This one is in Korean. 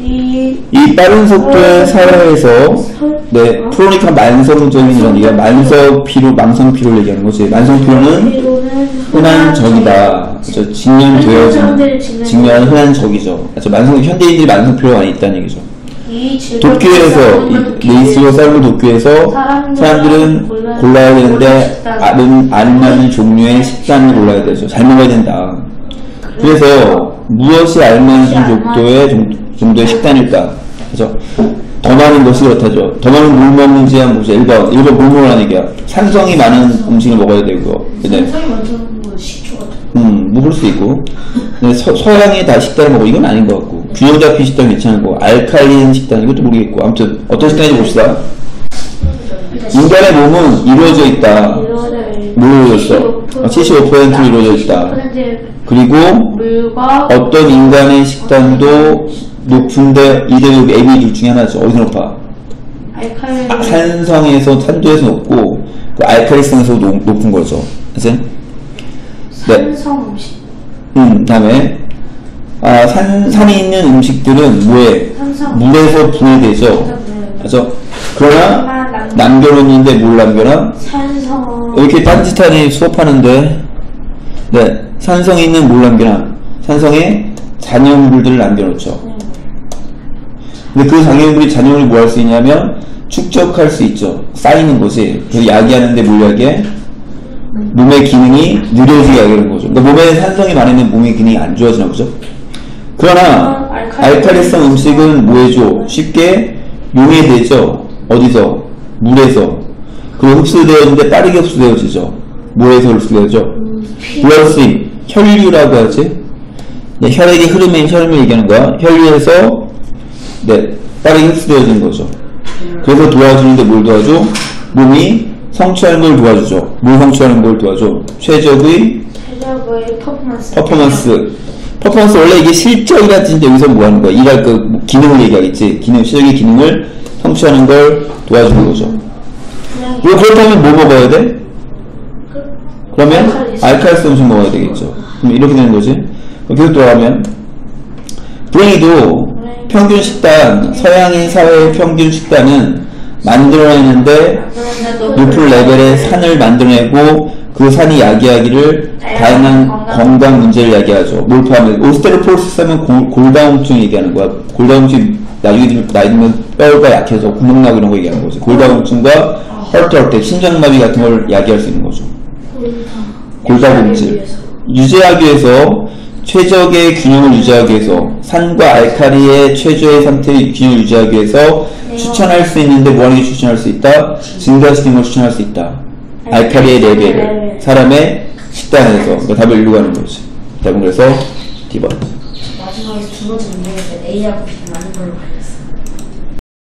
이 빠른 속도의 사회에서 네, 프로니까 만성적인 이런 얘기가 만성피로, 망성피로를 얘기하는 거지. 만성피로는 흔한 적이다. 그렇죠? 직면은 흔한 적이죠. 그렇죠? 현대인들이 만성피로가 많이 있다는 얘기죠. 도쿄에서 레이스로 삶을 도쿄에서 사람들은 골라야 되는데 알맞는 종류의 식단을 골라야 되죠. 잘 먹어야 된다. 그래서 무엇이 알맞은 정도의 식단일까? 그죠? 더 많은 것이 그렇다죠. 더 많은 물 먹는지 한번 보자. 1번 물 먹으라는 얘기야. 산성이 많은 음식을 먹어야 되고요. 산성이 많은 거 식초 같은 뭐 그럴 수 있고. 근데 서양이 다 식단을 먹어. 이건 아닌 것 같고. 균형 잡힌 식단 괜찮은 거. 알칼리인 식단 이것도 모르겠고. 아무튼 어떤 식단인지 봅시다. 인간의 몸은 이루어져 있다. 뭘로 이루어졌어? 75%로 이루어져 있다. 그리고 어떤 인간의 식단도 높은데 이대로 A, B 둘 중에 하나죠. 어디서 높아? 산성에서 산도에서 높고 그 알칼리성에서 높은 거죠. 그치? 산성 음식. 다음에 산이 있는 음식들은 뭐에? 물에서 분해되죠. 그래서 그러나 남겨놓는데 뭘 남겨놔? 산성. 이렇게 딴짓하니 수업하는데 네, 산성에 있는 뭘 남겨놔? 산성에 잔여물들을 남겨놓죠. 근데 그 잔여물이 뭐 할 수 있냐면 축적할 수 있죠. 쌓이는 거지. 그래서 야기하는데 뭘 야기해? 몸의 기능이 느려지게 야기하는 거죠. 그러니까 몸에 산성이 많으면 몸의 기능이 안 좋아지나 보죠. 그러나 알칼리성 음식은 뭐 해줘? 쉽게 용해되죠. 어디서? 물에서. 그리고 흡수되었는데 빠르게 흡수되어지죠. 뭐에서 흡수되어져? 블러드스트림, 혈류라고 하지. 네, 혈액의 혈음을 얘기하는 거야. 혈류에서 네, 빠르게 흡수되어지는 거죠. 그래서 도와주는데 뭘 도와줘? 몸이 성취하는 걸 도와주죠. 뭘 성취하는 걸 도와줘? 최적의 퍼포먼스 원래 이게 실적이라든지 여기서 뭐 하는 거야? 일할 그 기능을 얘기하겠지. 실적의 기능을 성취하는 걸 도와주는 거죠. 그렇다면 뭐 먹어야 돼? 그러면 알칼리성 음식 먹어야 되겠죠. 그럼 이렇게 되는 거지. 계속 돌아가면 브레이도 평균 식단, 서양인 사회의 평균 식단은 만들어내는데 높은 레벨의 산을 만들어내고 그 산이 야기하기를 다양한 건강 문제를 야기하죠. 뭘 포함해? 오스테로포로시스 하면 골다공증 얘기하는 거야. 골다공증 나이 들면 뼈가 약해서 구멍나고 이런 거 얘기하는 거지. 골다공증과 헐트헐트, 심장마비 같은 걸 야기할 수 있는 거죠. 골다공증 유지하기 위해서 최적의 균형을 유지하기 위해서 산과 알칼리의 최저의 상태의 균형을 유지하기 위해서 추천할 수 있는데 뭐하는 게 추천할 수 있다? 증가시키는 걸 추천할 수 있다. 알칼리의 레벨을 사람의 식단에서 그러니까 답을 이루고 가는 거지. 답은 그래서 D번. 마지막에 두 번째 문제인데 A하고 B 많은 걸로 가렸어.